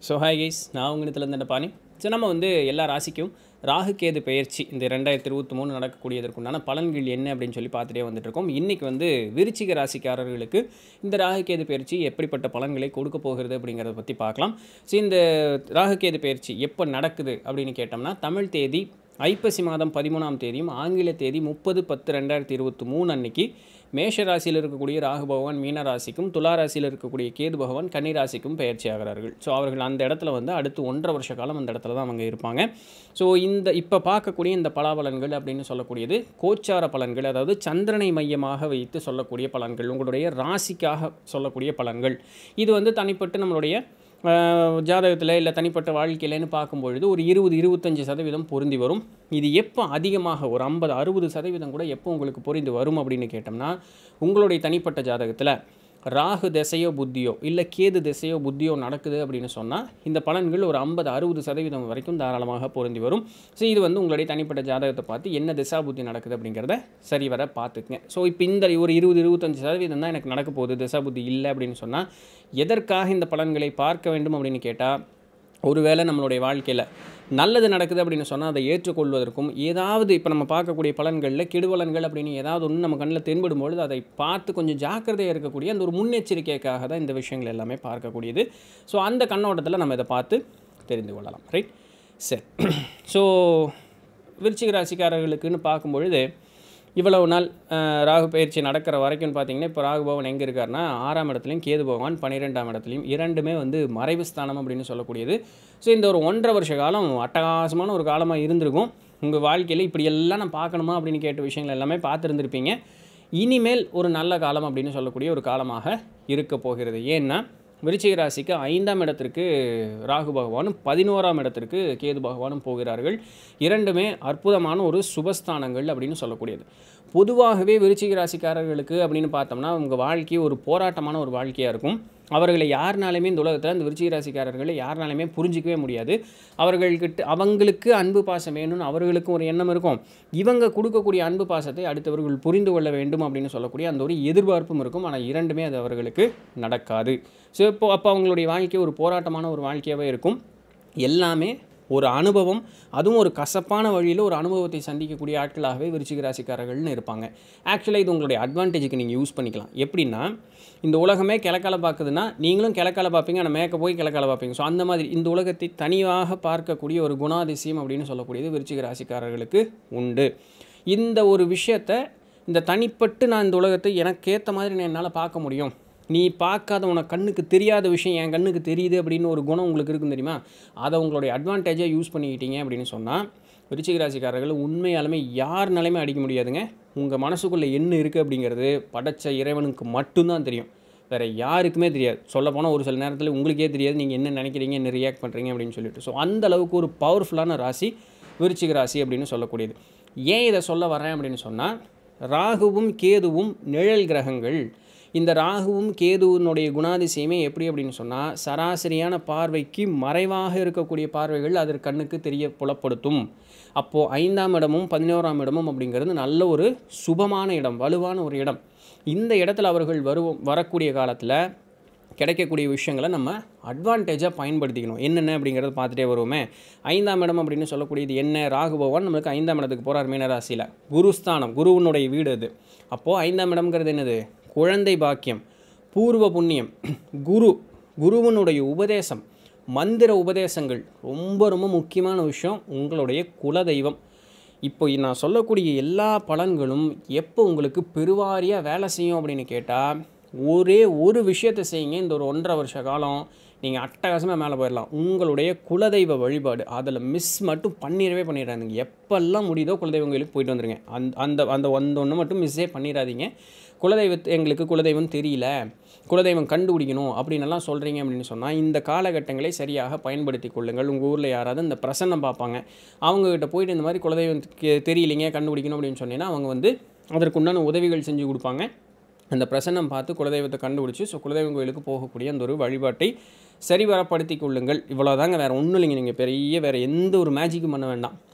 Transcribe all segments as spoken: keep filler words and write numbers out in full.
So hi guys, நான் உங்கள் Nithilan Dhandapani. So நம்ம வந்து எல்லா ராசிக்கும் ராகு கேது பெயர்ச்சி இந்த ரெண்டாயிரத்தி இருபத்தி மூணு நடக்கக்கூடியதற்குண்டான பலன்கள் என்ன அப்படின்னு சொல்லி பார்த்துட்டே வந்துட்டுருக்கோம். இன்றைக்கி வந்து விருச்சிக ராசிக்காரர்களுக்கு இந்த ராகு கேது பெயர்ச்சி எப்படிப்பட்ட பலன்களை கொடுக்க போகிறது அப்படிங்கிறத பற்றி பார்க்கலாம். ஸோ இந்த ராகு கேது பெயர்ச்சி எப்போ நடக்குது அப்படின்னு கேட்டோம்னா, தமிழ் தேதி ஐப்பசி மாதம் பதிமூணாம் தேதியும் ஆங்கில தேதி முப்பது பத்து ரெண்டாயிரத்தி இருபத்தி மூணு அன்னைக்கு மேஷ ராசியில் இருக்கக்கூடிய ராகு பகவான் மீன ராசிக்கும், துலா ராசியில் இருக்கக்கூடிய கேது பகவான் கன்னி ராசிக்கும் பெயர்ச்சி ஆகிறார்கள். ஸோ அவர்கள் அந்த இடத்துல வந்து அடுத்து ஒன்றரை வருஷ காலம் அந்த இடத்துல தான் அவங்க இருப்பாங்க. ஸோ இந்த இப்போ பார்க்கக்கூடிய இந்த பலாபலன்கள் அப்படின்னு சொல்லக்கூடியது கோச்சார பலன்கள், அதாவது சந்திரனை மையமாக வைத்து சொல்லக்கூடிய பலன்கள், உங்களுடைய ராசிக்காக சொல்லக்கூடிய பலன்கள். இது வந்து தனிப்பட்டு நம்மளுடைய ஜாதகத்தில் இல்லை தனிப்பட்ட வாழ்க்கையிலன்னு பார்க்கும்பொழுது ஒரு இருபது இருபத்தஞ்சி சதவீதம் பொருந்தி வரும். இது எப்போ அதிகமாக ஒரு ஐம்பது அறுபது சதவீதம் கூட எப்போ உங்களுக்கு பொருந்தி வரும் அப்படின்னு கேட்டோம்னா, உங்களுடைய தனிப்பட்ட ஜாதகத்தில் ராகு திசையோ புத்தியோ இல்லை கேது திசையோ புத்தியோ நடக்குது அப்படின்னு சொன்னால் இந்த பலன்கள் ஒரு ஐம்பது அறுபது சதவீதம் வரைக்கும் தாராளமாக பொருந்தி வரும். ஸோ இது வந்து உங்களுடைய தனிப்பட்ட ஜாதகத்தை பார்த்து என்ன திசா புத்தி நடக்குது அப்படிங்கிறத சரிவர பார்த்துக்குங்க. ஸோ இப்போ இந்த ஒரு இருபது இருபத்தஞ்சி சதவீதம் தான் எனக்கு நடக்க போகுது, திசா புத்தி இல்லை அப்படின்னு சொன்னால் எதற்காக இந்த பலன்களை பார்க்க வேண்டும் அப்படின்னு கேட்டால், ஒருவேளை நம்மளுடைய வாழ்க்கையில் நல்லது நடக்குது அப்படின்னு சொன்னால் அதை ஏற்றுக்கொள்வதற்கும், ஏதாவது இப்போ நம்ம பார்க்கக்கூடிய பலன்களில் கெடுபலன்கள் அப்படின்னு ஏதாவது ஒன்று நம்ம கண்ணில் தென்படும்பொழுது அதை பார்த்து கொஞ்சம் ஜாக்கிரதையாக இருக்கக்கூடிய அந்த ஒரு முன்னெச்சரிக்கைக்காக தான் இந்த விஷயங்கள் எல்லாமே பார்க்கக்கூடியது. ஸோ அந்த கண்ணோட்டத்தில் நம்ம இதை பார்த்து தெரிந்து கொள்ளலாம். ரைட், சரி. ஸோ விருச்சிக ராசிக்காரர்களுக்குன்னு பார்க்கும்பொழுது இவ்வளவு நாள் ராகு பயிற்சி நடக்கிற வரைக்கும் பார்த்தீங்கன்னா, இப்போ ராகு பகவான் எங்கே இருக்காருன்னா ஆறாம் இடத்துலையும் கேது பகவான் பன்னிரெண்டாம் இடத்துலையும், இரண்டுமே வந்து மறைவு ஸ்தானம் அப்படின்னு சொல்லக்கூடியது. ஸோ இந்த ஒரு ஒன்றரை வருஷ காலம் அட்டகாசமான ஒரு காலமாக இருந்திருக்கும். உங்கள் வாழ்க்கையில் இப்படியெல்லாம் நான் பார்க்கணுமா அப்படின்னு கேட்ட விஷயங்கள் எல்லாமே பார்த்துருந்துருப்பீங்க. இனிமேல் ஒரு நல்ல காலம் அப்படின்னு சொல்லக்கூடிய ஒரு காலமாக இருக்க போகிறது. ஏன்னா விருச்சிக ராசிக்கு ஐந்தாம் இடத்திற்கு ராகு பகவானும் பதினோராம் இடத்திற்கு கேது பகவானும் போகிறார்கள். இரண்டுமே அற்புதமான ஒரு சுபஸ்தானங்கள் அப்படின்னு சொல்லக்கூடியது. பொதுவாகவே விருச்சிக ராசிக்காரர்களுக்கு அப்படின்னு பார்த்தோம்னா உங்கள் வாழ்க்கை ஒரு போராட்டமான ஒரு வாழ்க்கையாக இருக்கும். அவர்களை யாருனாலுமே இந்த உலகத்தில் அந்த விருச்சிக ராசிக்காரர்களை யாருனாலுமே புரிஞ்சிக்கவே முடியாது. அவர்கள்கிட்ட அவங்களுக்கு அன்பு பாசம் வேணும்னு அவர்களுக்கும் ஒரு எண்ணம் இருக்கும். இவங்க கொடுக்கக்கூடிய அன்பு பாசத்தை அடுத்தவர்கள் புரிந்து கொள்ள வேண்டும் அப்படின்னு சொல்லக்கூடிய அந்த ஒரு எதிர்பார்ப்பும் இருக்கும். ஆனால் இரண்டுமே அது அவர்களுக்கு நடக்காது. ஸோ இப்போ அப்போ அவங்களுடைய வாழ்க்கை ஒரு போராட்டமான ஒரு வாழ்க்கையாகவே இருக்கும். எல்லாமே ஒரு அனுபவம், அதுவும் ஒரு கசப்பான வழியில் ஒரு அனுபவத்தை சந்திக்கக்கூடிய ஆட்களாகவே விருச்சிக ராசிக்காரர்கள்னு இருப்பாங்க. ஆக்சுவலாக இது உங்களுடைய அட்வான்டேஜுக்கு நீங்கள் யூஸ் பண்ணிக்கலாம். எப்படின்னா, இந்த உலகமே கிழக்கால பார்க்குதுன்னா நீங்களும் கிழக்கால பார்ப்பீங்க, ஆனால் மேற்க போய் கிழக்கால பார்ப்பீங்க. ஸோ அந்த மாதிரி இந்த உலகத்தை தனியாக பார்க்கக்கூடிய ஒரு குணாதிசயம் அப்படின்னு சொல்லக்கூடியது விருச்சிக ராசிக்காரர்களுக்கு உண்டு. இந்த ஒரு விஷயத்தை இந்த தனிப்பட்டு நான் இந்த உலகத்தை எனக்கு ஏற்ற மாதிரி நான் என்னால் பார்க்க முடியும், நீ பார்க்காத உனக்கு கண்ணுக்கு தெரியாத விஷயம் என் கண்ணுக்கு தெரியுது அப்படின்னு ஒரு குணம் உங்களுக்கு இருக்கும் தெரியுமா, அதை உங்களுடைய அட்வான்டேஜாக யூஸ் பண்ணிக்கிட்டீங்க அப்படின்னு சொன்னால் விருச்சிக ராசிக்காரர்கள் உண்மையாலுமே யாருனாலுமே அடிக்க முடியாதுங்க. உங்கள் மனசுக்குள்ளே என்ன இருக்குது அப்படிங்கிறது படைச்ச இறைவனுக்கு மட்டும்தான் தெரியும், வேறு யாருக்குமே தெரியாது. சொல்லப்போனால் ஒரு சில நேரத்தில் உங்களுக்கே தெரியாது நீங்கள் என்ன நினைக்கிறீங்க, என்ன ரியாக்ட் பண்ணுறீங்க அப்படின்னு சொல்லிட்டு. ஸோ அந்த அளவுக்கு ஒரு பவர்ஃபுல்லான ராசி விருச்சிக ராசி அப்படின்னு சொல்லக்கூடியது. ஏன் இதை சொல்ல வரேன் அப்படின்னு சொன்னால், ராகுவும் கேதுவும் நிழல் கிரகங்கள். இந்த ராகுவும் கேதுவினுடைய குணாதிசயமே எப்படி அப்படின்னு சொன்னால், சராசரியான பார்வைக்கு மறைவாக இருக்கக்கூடிய பார்வைகள் அதற்கு கண்ணுக்கு தெரிய புலப்படுத்தும். அப்போது ஐந்தாம் இடமும் பதினோராம் இடமும் அப்படிங்கிறது நல்ல ஒரு சுபமான இடம், வலுவான ஒரு இடம். இந்த இடத்துல அவர்கள் வருவோம் வரக்கூடிய காலத்தில் கிடைக்கக்கூடிய விஷயங்களை நம்ம அட்வான்டேஜாக பயன்படுத்திக்கணும். என்னென்ன அப்படிங்கிறத பார்த்துட்டே வருவோமே. ஐந்தாம் இடம் அப்படின்னு சொல்லக்கூடியது என்ன, ராகு பகவான் நம்மளுக்கு ஐந்தாம் இடத்துக்கு போகிறார் மீனராசியில். குருஸ்தானம், குருவனுடைய வீடு அது. அப்போது ஐந்தாம் இடம்ங்கிறது என்னது, குழந்தை பாக்கியம், பூர்வ புண்ணியம், குரு குருவனுடைய உபதேசம், மந்திர உபதேசங்கள். ரொம்ப ரொம்ப முக்கியமான விஷயம் உங்களுடைய குலதெய்வம். இப்போ நான் சொல்லக்கூடிய எல்லா பலன்களும் எப்போ உங்களுக்கு பெருவாரியாக வேலை செய்யும் அப்படின்னு கேட்டால், ஒரே ஒரு விஷயத்தை செய்யுங்க. இந்த ஒரு ஒன்றரை வருஷ காலம் நீங்கள் அட்டகாசமாக மேலே போயிடலாம். உங்களுடைய குலதெய்வ வழிபாடு அதில் மிஸ் மட்டும் பண்ணிடவே பண்ணிடாதீங்க. எப்பெல்லாம் முடியுதோ குலதெய்வம் கோயிலுக்கு போயிட்டு வந்துடுங்க. அந்த அந்த அந்த அந்த ஒன்று மட்டும் மிஸ்ஸே பண்ணிடாதீங்க. குலதெய்வத்தை எங்களுக்கு குலதெய்வம் தெரியல, குலதெய்வம் கண்டுபிடிக்கணும் அப்படின்னெல்லாம் சொல்கிறீங்க அப்படின்னு சொன்னால் இந்த காலகட்டங்களை சரியாக பயன்படுத்தி கொள்ளுங்கள். உங்கள் ஊரில் யாராவது இந்த பிரசன்னம் பார்ப்பாங்க, அவங்ககிட்ட போயிட்டு இந்த மாதிரி குலதெய்வத்துக்கு தெரியலைங்க கண்டுபிடிக்கணும் அப்படின்னு சொன்னீங்கன்னா அவங்க வந்து அதற்குண்டான உதவிகள் செஞ்சு கொடுப்பாங்க. அந்த பிரசன்னம் பார்த்து குலதெய்வத்தை கண்டுபிடிச்சி ஸோ குலதெய்வம் கோயிலுக்கு போகக்கூடிய அந்த ஒரு வழிபாட்டை சரிவரப்படுத்தி கொள்ளுங்கள். இவ்வளோதாங்க, வேறு ஒன்றும் இல்லைங்க. நீங்கள் பெரிய வேறு எந்த ஒரு மேஜிக்கும் பண்ண வேண்டாம்.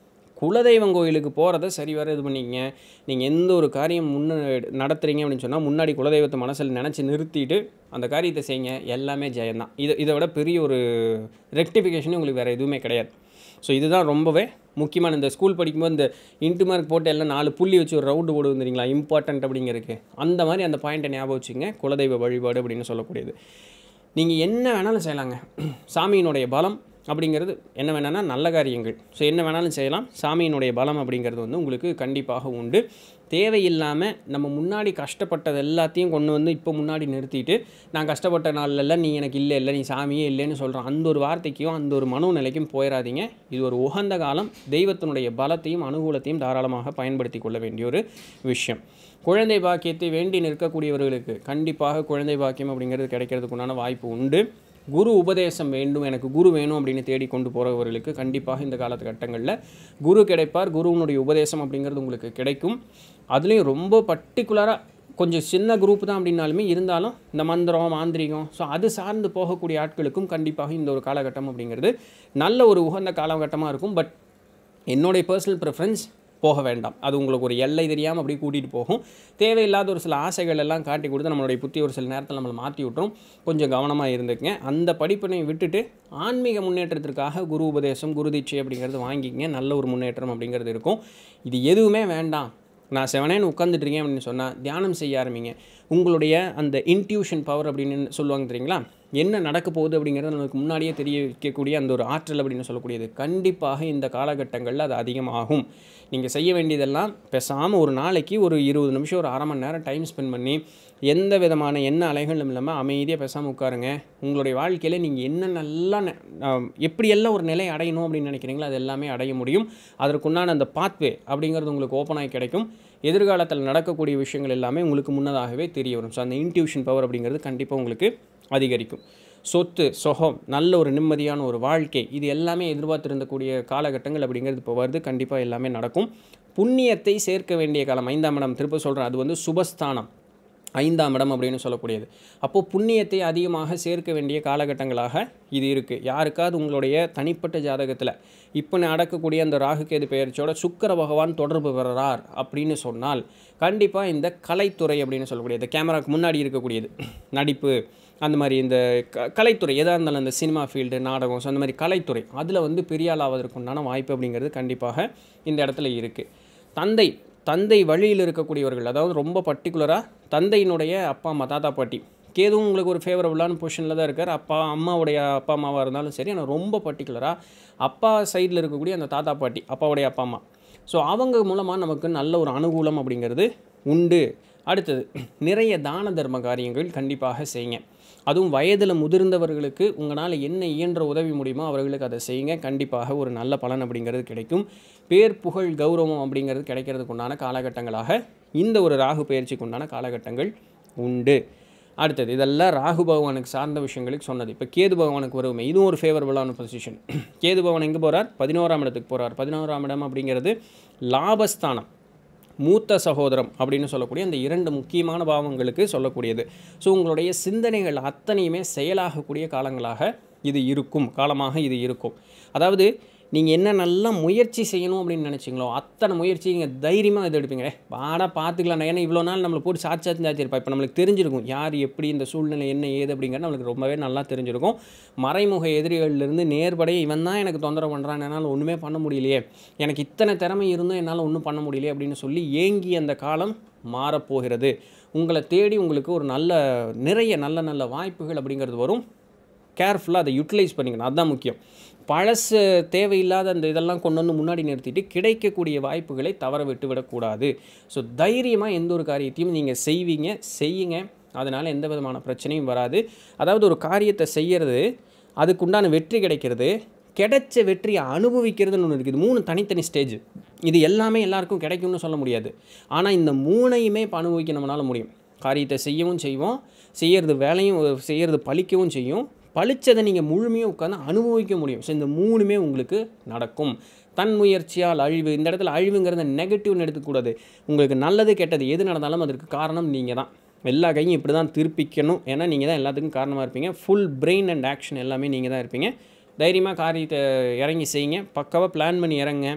குலதெய்வம் கோயிலுக்கு போகிறத சரி வர இது பண்ணிக்கங்க. நீங்கள் எந்த ஒரு காரியம் முன்ன நடத்துகிறீங்க அப்படின்னு சொன்னால் முன்னாடி குலதெய்வத்தை மனசில் நினச்சி நிறுத்திட்டு அந்த காரியத்தை செய்யுங்க. எல்லாமே ஜெயந்தான். இது இதை விட பெரிய ஒரு ரெக்டிஃபிகேஷனே உங்களுக்கு வேறு எதுவுமே கிடையாது. ஸோ இதுதான் ரொம்பவே முக்கியமான. இந்த ஸ்கூல் படிக்கும்போது இந்த இன்ட்டு மார்க் போட்டு எல்லாம் நாலு புள்ளி வச்சு ஒரு ரவுண்டு போடு வந்துறீங்களா இம்பார்ட்டன்ட் அப்படிங்கிறதுக்கு, அந்த மாதிரி அந்த பாயிண்ட்டை ஞாபகம் வச்சுங்க. குலதெய்வ வழிபாடு அப்படின்னு சொல்லக்கூடியது நீங்கள் என்ன வேணாலும் செய்யலாங்க. சாமியினுடைய பலம் அப்படிங்கிறது என்ன வேணான்னா நல்ல காரியங்கள். ஸோ என்ன வேணாலும் செய்யலாம். சாமியினுடைய பலம் அப்படிங்கிறது வந்து உங்களுக்கு கண்டிப்பாக உண்டு. தேவையில்லாமல் நம்ம முன்னாடி கஷ்டப்பட்டது எல்லாத்தையும் கொண்டு வந்து இப்போ முன்னாடி நிறுத்திட்டு நான் கஷ்டப்பட்ட நாள்லெல்லாம் நீ எனக்கு இல்லை இல்லை நீ சாமியே இல்லைன்னு சொல்கிறோம். அந்த ஒரு வார்த்தைக்கும் அந்த ஒரு மனோநிலைக்கும் போயிடாதீங்க. இது ஒரு உகந்த காலம். தெய்வத்தினுடைய பலத்தையும் அனுகூலத்தையும் தாராளமாக பயன்படுத்தி கொள்ள வேண்டிய ஒரு விஷயம். குழந்தை பாக்கியத்தை வேண்டி நிற்கக்கூடியவர்களுக்கு கண்டிப்பாக குழந்தை பாக்கியம் அப்படிங்கிறது கிடைக்கிறதுக்குண்டான வாய்ப்பு உண்டு. குரு உபதேசம் வேண்டும், எனக்கு குரு வேணும் அப்படின்னு தேடி கொண்டு போகிறவர்களுக்கு கண்டிப்பாக இந்த காலகட்டங்களில் குரு கிடைப்பார். குருவினுடைய உபதேசம் அப்படிங்கிறது உங்களுக்கு கிடைக்கும். அதுலேயும் ரொம்ப பர்டிகுலராக கொஞ்சம் சின்ன குரூப் தான் அப்படின்னாலுமே இருந்தாலும் இந்த மந்திரம் மாந்திரிகம் ஸோ அது சார்ந்து போகக்கூடிய ஆட்களுக்கும் கண்டிப்பாக இந்த ஒரு காலகட்டம் அப்படிங்கிறது நல்ல ஒரு உகந்த காலகட்டமாக இருக்கும். பட் என்னுடைய பர்சனல் ப்ரிஃபரன்ஸ் போக வேண்டாம். அது உங்களுக்கு ஒரு எல்லை தெரியாமல் அப்படியே கூட்டிகிட்டு போகும். தேவையில்லாத ஒரு சில ஆசைகள் எல்லாம் காட்டி கொடுத்து நம்மளுடைய புத்தி ஒரு சில நேரத்தில் நம்மளை மாற்றி விட்டுரும். கொஞ்சம் கவனமாக இருந்துக்குங்க. அந்த படிப்பினை விட்டுட்டு ஆன்மீக முன்னேற்றத்திற்காக குரு உபதேசம் குரு தீட்சை அப்படிங்கிறது வாங்கிக்கங்க. நல்ல ஒரு முன்னேற்றம் அப்படிங்கிறது இருக்கும். இது எதுவுமே வேண்டாம், நான் செவனேன்னு உட்காந்துட்ருக்கேன் அப்படின்னு சொன்னால் தியானம் செய்ய ஆரம்பிங்க. உங்களுடைய அந்த இன்ட்யூஷன் பவர் அப்படின்னு சொல்லுவாங்க தெரியுங்களா, என்ன நடக்க போகுது அப்படிங்கிறது நமக்கு முன்னாடியே தெரிய வைக்கக்கூடிய அந்த ஒரு ஆற்றல் அப்படின்னு சொல்லக்கூடியது கண்டிப்பாக இந்த காலகட்டங்களில் அது அதிகமாகும். நீங்கள் செய்ய வேண்டியதெல்லாம் பேசாமல் ஒரு நாளைக்கு ஒரு இருபது நிமிஷம் ஒரு அரை மணி நேரம் டைம் ஸ்பெண்ட் பண்ணி எந்த விதமான என்ன அலைகளும் இல்லாமல் அமைதியாக பேசாமல் உட்காருங்க. உங்களுடைய வாழ்க்கையில் நீங்கள் என்ன நல்லா எப்படியெல்லாம் ஒரு நிலை அடையணும் அப்படின்னு நினைக்கிறீங்களோ அது எல்லாமே அடைய முடியும். அதற்குண்டான அந்த பாத்வே அப்படிங்கிறது உங்களுக்கு ஓப்பனாகி கிடைக்கும். எதிர்காலத்தில் நடக்கக்கூடிய விஷயங்கள் எல்லாமே உங்களுக்கு முன்னதாகவே தெரிய வரும். ஸோ அந்த இன்ட்யூஷன் பவர் அப்படிங்கிறது கண்டிப்பாக உங்களுக்கு அதிகரிக்கும். சொத்து சொகம் நல்ல ஒரு நிம்மதியான ஒரு வாழ்க்கை இது எல்லாமே எதிர்பார்த்திருந்தக்கூடிய காலகட்டங்கள் அப்படிங்கிறது இப்போ வருது. கண்டிப்பாக எல்லாமே நடக்கும். புண்ணியத்தை சேர்க்க வேண்டிய காலம். ஐந்தாம் இடம் திரும்ப சொல்கிறேன், அது வந்து சுபஸ்தானம் ஐந்தாம் இடம் அப்படின்னு சொல்லக்கூடியது. அப்போது புண்ணியத்தை அதிகமாக சேர்க்க வேண்டிய காலகட்டங்களாக இது இருக்குது. யாருக்காவது உங்களுடைய தனிப்பட்ட ஜாதகத்தில் இப்போ நடக்கக்கூடிய அந்த ராகு கேது பெயர்ச்சியோட சுக்கிர பகவான் தொடர்பு பெறுறார் அப்படின்னு சொன்னால் கண்டிப்பாக இந்த கலைத்துறை அப்படின்னு சொல்லக்கூடியது, இந்த கேமராவுக்கு முன்னாடி இருக்கக்கூடியது நடிப்பு அந்த மாதிரி இந்த க கலைத்துறை எதாக இருந்தாலும் அந்த சினிமா ஃபீல்டு நாடகம் ஸோ அந்த மாதிரி கலைத்துறை அதில் வந்து பெரிய ஆள் ஆவதற்குண்டான வாய்ப்பு அப்படிங்கிறது கண்டிப்பாக இந்த இடத்துல இருக்குது. தந்தை தந்தை வழியில் இருக்கக்கூடியவர்கள், அதாவது ரொம்ப பர்டிகுலராக தந்தையினுடைய அப்பா அம்மா தாத்தா பாட்டி, கேதுவும் உங்களுக்கு ஒரு ஃபேவரபுளான பொசிஷனில் தான் இருக்கார். அப்பா அம்மாவுடைய அப்பா அம்மாவாக இருந்தாலும் சரி, ஆனால் ரொம்ப பர்டிகுலராக அப்பா சைடில் இருக்கக்கூடிய அந்த தாத்தா பாட்டி அப்பாவுடைய அப்பா அம்மா ஸோ அவங்க மூலமாக நமக்கு நல்ல ஒரு அனுகூலம் அப்படிங்கிறது உண்டு. அடுத்தது நிறைய தான தர்ம காரியங்கள் கண்டிப்பாக செய்யுங்க. அதுவும் வயதில் முதிர்ந்தவர்களுக்கு உங்களால் என்ன இயன்ற உதவி முடியுமோ அவர்களுக்கு அதை செய்யுங்க. கண்டிப்பாக ஒரு நல்ல பலன் அப்படிங்கிறது கிடைக்கும். பேர் புகழ் கௌரவம் அப்படிங்கிறது கிடைக்கிறதுக்கு உண்டான காலகட்டங்களாக இந்த ஒரு ராகு பயிற்சிக்கு உண்டான காலகட்டங்கள் உண்டு. அடுத்தது இதெல்லாம் ராகு பகவானுக்கு சார்ந்த விஷயங்களுக்கு சொன்னது. இப்போ கேது பகவானுக்கு வருமே, இதுவும் ஒரு ஃபேவரபுளான பொசிஷன். கேது பகவான் எங்கே போகிறார்? பதினோராம் இடத்துக்கு போகிறார். பதினோராம் இடம் அப்படிங்கிறது லாபஸ்தானம், மூத்த சகோதரம் அப்படின்னு சொல்லக்கூடிய அந்த இரண்டு முக்கியமான பாவங்களுக்கு சொல்லக்கூடியது. ஸோ உங்களுடைய சிந்தனைகள் அத்தனையுமே செயலாகக்கூடிய காலங்களாக இது இருக்கும், காலமாக இது இருக்கும். அதாவது நீங்கள் என்ன நல்லா முயற்சி செய்யணும் அப்படின்னு நினச்சிங்களோ அத்தனை முயற்சி நீங்கள் தைரியமாக இது எடுப்பீங்க. வாடா பார்த்துக்கலாம், ஏன்னா இவ்வளோ நாள் நம்மளை போட்டு சாட்சி சாட்சி சாச்சிருப்பா. இப்போ நம்மளுக்கு தெரிஞ்சிருக்கும் யார் எப்படி இந்த சூழ்நிலை என்ன ஏது அப்படிங்கிறது நம்மளுக்கு ரொம்பவே நல்லா தெரிஞ்சிருக்கும். மறைமுக எதிரிகளிலிருந்து நேர்படைய இவன் தான் எனக்கு தொந்தரவு பண்ணுறான், என்னால் ஒன்றுமே பண்ண முடியலையே, எனக்கு இத்தனை திறமை இருந்தும் என்னால் ஒன்றும் பண்ண முடியலையே அப்படின்னு சொல்லி ஏங்கி அந்த காலம் மாறப்போகிறது. உங்களை தேடி உங்களுக்கு ஒரு நல்ல நிறைய நல்ல நல்ல வாய்ப்புகள் அப்படிங்கிறது வரும். கேர்ஃபுல்லாக அதை யூட்டிலைஸ் பண்ணிக்கணும், அதுதான் முக்கியம். பழசு தேவையில்லாத அந்த இதெல்லாம் கொண்டு வந்து முன்னாடி நிறுத்திட்டு கிடைக்கக்கூடிய வாய்ப்புகளை தவற விட்டு விடக்கூடாது. ஸோ தைரியமாக எந்த ஒரு காரியத்தையும் நீங்கள் செய்வீங்க, செய்யுங்க. அதனால் எந்த விதமான பிரச்சனையும் வராது. அதாவது ஒரு காரியத்தை செய்கிறது, அதுக்குண்டான வெற்றி கிடைக்கிறது, கிடைச்ச வெற்றியை அனுபவிக்கிறதுன்னு ஒன்று இருக்குது. மூணு தனித்தனி ஸ்டேஜ். இது எல்லாமே எல்லாருக்கும் கிடைக்கும்னு சொல்ல முடியாது. ஆனால் இந்த மூணையுமே இப்போ அனுபவிக்க நம்மளால் முடியும். காரியத்தை செய்யவும் செய்வோம், செய்கிறது வேலையும் செய்கிறது பழிக்கவும் செய்யும், பழிச்சதை நீங்கள் முழுமையாக உட்காந்து அனுபவிக்க முடியும். ஸோ இந்த மூணுமே உங்களுக்கு நடக்கும். தன் முயற்சியால் அழிவு, இந்த இடத்துல அழிவுங்கிறத நெகட்டிவ்னு எடுத்துக்கூடாது. உங்களுக்கு நல்லது கெட்டது எது நடந்தாலும் அதற்கு காரணம் நீங்கள் தான். எல்லா கையும் இப்படி தான் திருப்பிக்கணும், ஏன்னா நீங்கள் தான் எல்லாத்துக்கும் காரணமாக இருப்பீங்க. ஃபுல் பிரெயின் அண்ட் ஆக்ஷன் எல்லாமே நீங்கள் தான் இருப்பீங்க. தைரியமாக காரியத்தை இறங்கி செய்யுங்க, பக்காவாக பிளான் பண்ணி இறங்க.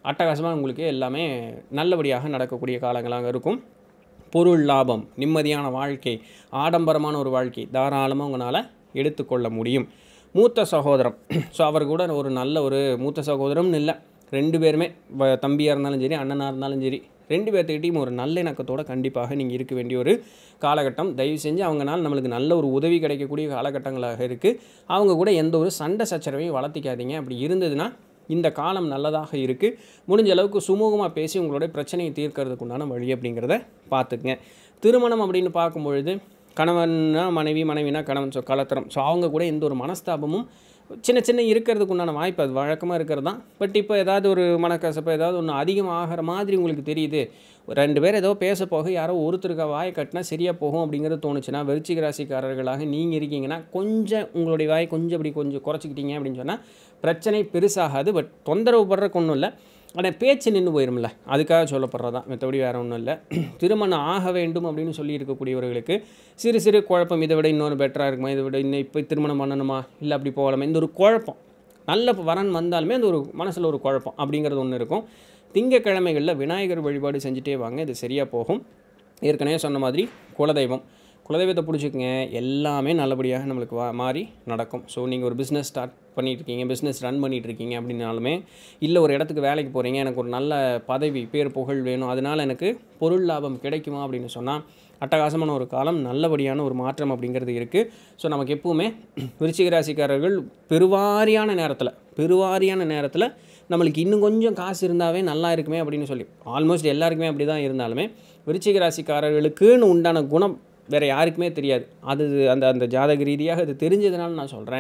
அட்டகாசமாக உங்களுக்கு எல்லாமே நல்லபடியாக நடக்கக்கூடிய காலங்களாக இருக்கும். பொருள் லாபம், நிம்மதியான வாழ்க்கை, ஆடம்பரமான ஒரு வாழ்க்கை தாராளமாக உங்களால் எடுத்துக்கொள்ள முடியும். மூத்த சகோதரம், ஸோ அவர் கூட ஒரு நல்ல ஒரு மூத்த சகோதரம்னு இல்லை, ரெண்டு பேருமே தம்பியாக இருந்தாலும் சரி அண்ணனாக இருந்தாலும் சரி ரெண்டு பேர்த்துக்கிட்டையும் ஒரு நல்ல இணக்கத்தோடு கண்டிப்பாக நீங்கள் இருக்க வேண்டிய ஒரு காலகட்டம். தயவு செஞ்சு அவங்கனால நம்மளுக்கு நல்ல ஒரு உதவி கிடைக்கக்கூடிய காலகட்டங்களாக இருக்குது. அவங்க கூட எந்த ஒரு சண்டை சச்சரவையும் வளர்த்திக்காதீங்க. அப்படி இருந்ததுன்னா இந்த காலம் நல்லதாக இருக்குது. முடிஞ்ச அளவுக்கு சுமூகமாக பேசி உங்களுடைய பிரச்சனையை தீர்க்கறதுக்கு உண்டான வழி அப்படிங்கிறத பார்த்துக்குங்க. திருமணம் அப்படின்னு பார்க்கும்பொழுது கணவன்னா மனைவி, மனைவினா கணவன், ஸோ கலத்திரம், ஸோ அவங்க கூட எந்த ஒரு மனஸ்தாபமும் சின்ன சின்ன இருக்கிறதுக்கு உண்டான வாய்ப்பு அது வழக்கமாக இருக்கிறது தான். பட் இப்போ ஏதாவது ஒரு மனக்கசப்பு ஏதாவது ஒன்று அதிகமாகிற மாதிரி உங்களுக்கு தெரியுது, ரெண்டு பேர் ஏதோ பேச போக யாரோ ஒருத்தருக்க வாயை கட்டினா சரியாக போகும் அப்படிங்கிறது தோணுச்சுன்னா, விருச்சிக ராசிக்காரர்களாக நீங்கள் இருக்கீங்கன்னா கொஞ்சம் உங்களுடைய வாயை கொஞ்சம் அப்படி கொஞ்சம் குறைச்சிக்கிட்டீங்க அப்படின்னு சொன்னால் பிரச்சனை பெருசாகாது. பட் தொந்தரவு படுறக்கு ஒன்றும் இல்லை, ஆனால் பேச்சு நின்று போயிரும்ல, அதுக்காக சொல்லப்படுறதான், மற்றபடி வேறு ஒன்றும் இல்லை. திருமணம் ஆக வேண்டும் அப்படின்னு சொல்லி இருக்கக்கூடியவர்களுக்கு சிறு சிறு குழப்பம், இதை விட இன்னொரு பெட்டராக இருக்குமா, இதை விட இன்னும் இப்போ திருமணம் பண்ணணுமா, இல்லை அப்படி போகலாமா, இந்த ஒரு குழப்பம், நல்ல வரன் வந்தாலுமே அந்த ஒரு மனசில் ஒரு குழப்பம் அப்படிங்கிறது ஒன்று இருக்கும். திங்கக்கிழமைகளில் விநாயகர் வழிபாடு செஞ்சுட்டே வாங்க, இது சரியாக போகும். ஏற்கனவே சொன்ன மாதிரி குலதெய்வம், குலதெய்வத்தை பிடிச்சிக்கங்க, எல்லாமே நல்லபடியாக நம்மளுக்கு வா மாறி நடக்கும். ஸோ நீங்கள் ஒரு பிஸ்னஸ் ஸ்டார்ட் பண்ணிகிட்ருக்கீங்க, பிஸ்னஸ் ரன் பண்ணிகிட்ருக்கீங்க அப்படின்னாலுமே, இல்லை ஒரு இடத்துக்கு வேலைக்கு போகிறீங்க, எனக்கு ஒரு நல்ல பதவி பேர் புகழ் வேணும், அதனால் எனக்கு பொருள் லாபம் கிடைக்குமா அப்படின்னு சொன்னால் அட்டகாசமான ஒரு காலம், நல்லபடியான ஒரு மாற்றம் அப்படிங்கிறது இருக்குது. ஸோ நமக்கு எப்பவுமே விருச்சிக ராசிக்காரர்கள் பெருவாரியான நேரத்தில் பெருவாரியான நேரத்தில் நம்மளுக்கு இன்னும் கொஞ்சம் காசு இருந்தாவே நல்லா இருக்குமே அப்படின்னு சொல்லி ஆல்மோஸ்ட் எல்லாருக்குமே அப்படி தான் இருந்தாலுமே விருச்சிக ராசிக்காரர்களுக்குன்னு உண்டான குணம் வேறு யாருக்குமே தெரியாது. அது அந்த அந்த ஜாதக ரீதியாக அது தெரிஞ்சதுனால நான் சொல்கிறேன்,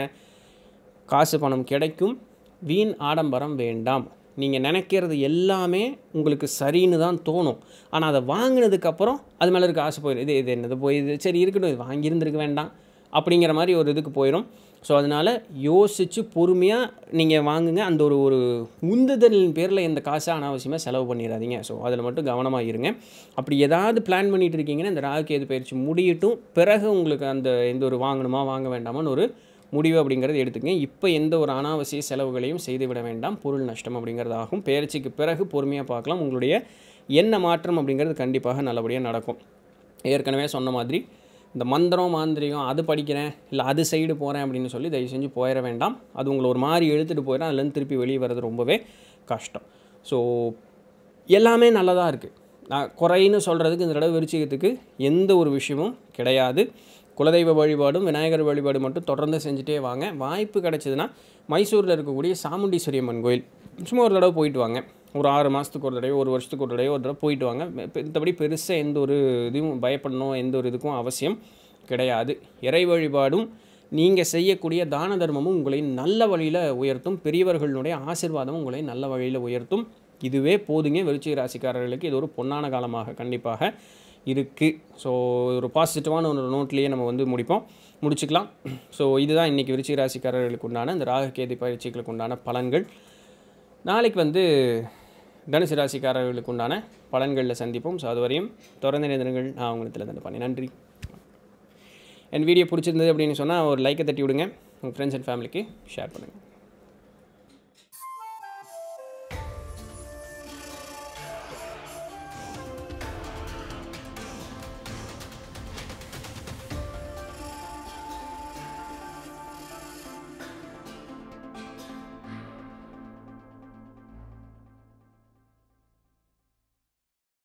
காசு பணம் கிடைக்கும், வீண் ஆடம்பரம் வேண்டாம். நீங்கள் நினைக்கிறது எல்லாமே உங்களுக்கு சரின்னு தான் தோணும், ஆனால் அதை வாங்கினதுக்கப்புறம் அது மேலே இருக்க ஆசை போயிடும், இது இது என்னது போயிடுது, சரி இருக்கட்டும், இது வாங்கியிருந்துருக்க வேண்டாம் அப்படிங்கிற மாதிரி ஒரு இதுக்கு போயிடும். ஸோ அதனால் யோசித்து பொறுமையாக நீங்கள் வாங்குங்க. அந்த ஒரு ஒரு உந்துதலின் பேரில் எந்த காசை அனாவசியமாக செலவு பண்ணிடாதீங்க. ஸோ அதில் மட்டும் கவனமாக இருங்க. அப்படி ஏதாவது பிளான் பண்ணிகிட்டு இருக்கீங்கன்னா இந்த ராகு கேது பயிற்சி முடியட்டும், பிறகு உங்களுக்கு அந்த எந்த ஒரு வாங்கணுமா வாங்க வேண்டாமான்னு ஒரு முடிவு அப்படிங்கிறது எடுத்துக்கங்க. இப்போ எந்த ஒரு அனாவசிய செலவுகளையும் செய்துவிட வேண்டாம், பொருள் நஷ்டம் அப்படிங்கிறதாகும். பயிற்சிக்கு பிறகு பொறுமையாக பார்க்கலாம். உங்களுடைய என்ன மாற்றம் அப்படிங்கிறது கண்டிப்பாக நல்லபடியாக நடக்கும். ஏற்கனவே சொன்ன மாதிரி இந்த மந்திரம் மாந்திரிகம் அது படிக்கிறேன், இல்லை அது சைடு போகிறேன் அப்படின்னு சொல்லி தயவு செஞ்சு போயிட வேண்டாம். அது உங்களை ஒரு மாதிரி எழுத்துட்டு போயிடும், அதுலேருந்து திருப்பி வெளியே வர்றது ரொம்பவே கஷ்டம். ஸோ எல்லாமே நல்லதாக இருக்குது. நான் குறைன்னு சொல்கிறதுக்கு இந்த தடவை விருச்சிகத்துக்கு எந்த ஒரு விஷயமும் கிடையாது. குலதெய்வ வழிபாடும் விநாயகர் வழிபாடு மட்டும் தொடர்ந்து செஞ்சுட்டே வாங்க. வாய்ப்பு கிடைச்சதுன்னா மைசூரில் இருக்கக்கூடிய சாமுண்டீஸ்வரி அம்மன் கோயில் சும்மா ஒரு தடவை போயிட்டு வாங்க. ஒரு ஆறு மாதத்துக்கு ஒரு தடவை, ஒரு வருஷத்துக்கு ஒரு தடவை ஒரு தடவை போயிட்டு வாங்க. மற்றபடி பெருசாக எந்த ஒரு இதுவும் பயப்படணும், எந்த ஒரு இதுக்கும் அவசியம் கிடையாது. இறை வழிபாடும் நீங்கள் செய்யக்கூடிய தான தர்மமும் உங்களை நல்ல வழியில் உயர்த்தும். பெரியவர்களுடைய ஆசீர்வாதமும் உங்களை நல்ல வழியில் உயர்த்தும். இதுவே போதுங்க. விருச்சிக ராசிக்காரர்களுக்கு இது ஒரு பொன்னான காலமாக கண்டிப்பாக இருக்குது. ஸோ ஒரு பாசிட்டிவான ஒரு நோட்லேயே நம்ம வந்து முடிப்போம் முடிச்சுக்கலாம். ஸோ இதுதான் இன்றைக்கி விருச்சிக ராசிக்காரர்களுக்கு உண்டான இந்த ராகு கேது பயிற்சிகளுக்கு உண்டான பலன்கள். நாளைக்கு வந்து தனுசு ராசிக்காரர்களுக்கு உண்டான பலன்களில் சந்திப்போம். ஸோ அதுவரையும் தொடர்ந்து நிறுவனங்கள் நான் உங்கள் Nithilan Dhandapani. நன்றி. என் வீடியோ பிடிச்சிருந்தது அப்படின்னு சொன்னால் ஒரு லைக்கை தட்டி விடுங்க, உங்கள் ஃப்ரெண்ட்ஸ் அண்ட் ஃபேமிலிக்கு ஷேர் பண்ணுங்கள்.